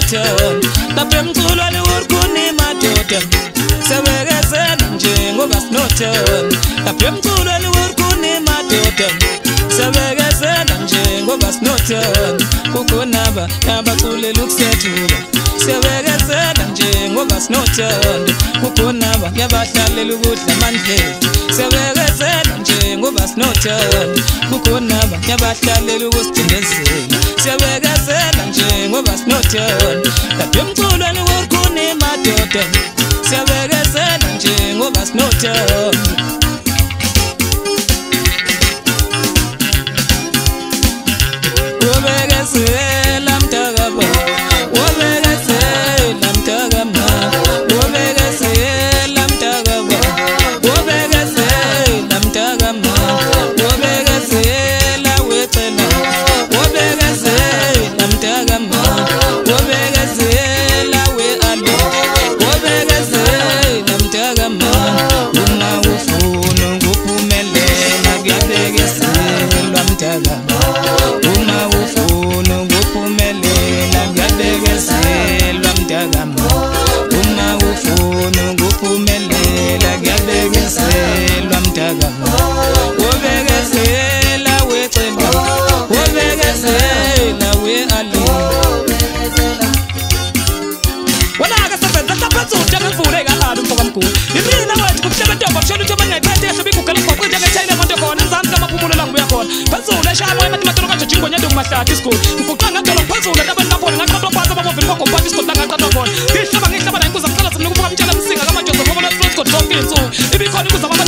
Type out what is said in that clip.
nothing lapha emculweni urkuni madoda sebekezela nje ngoba sinothando lapha emculweni urkuni madoda sebekezela nje ngoba sinothando kukhonaba abaculela ukusethula sebekezela nje ngoba sinothando kukhonaba yabahlalela ukudla amandlela sebekezela nje ngoba sinothando kukhonaba yabahlalela ukusicindezela sebekezela nje ngoba sinothando lapha emculweni urkuni madoda sebekezela nje ngoba sinothando Wobekezela mtakaba Wobekezela mtakama Wobekezela mtakaba Wobekezela mtakama Wobekezela wecela Wobekezela mtakama Wobekezela wealo Wobekezela mtakama Uma ufuna ukuphumelela kuyabekezelwa mtakama Uma ufuna ukuphumelela kuyabekezelwa mtakama Wobekezela wecela Wobekezela we-ali Wona akasebenza hlaphathula njengevule kalala umfoka mkhulu Imina wethu kukuhlebetoba kushela ukuthi abangayiphethe yahlobe igugela igoqo njengechayile monto khona Nzami kamaphumulo la ngibuya khona Phezulu eshaya emathematolo kanje jingo nyendo ngumahlati isikole Mfuqa ngagcolo phezulu entabeni kapona ngaqathwa phansi abavovini kogomphathi isikole la ngaqathwa khona Ngihlaba la inkuza mqala semni kuvuka mtshela msinga kamajozo ngoba la Frostcode zonke insuku Ibikhona inkuza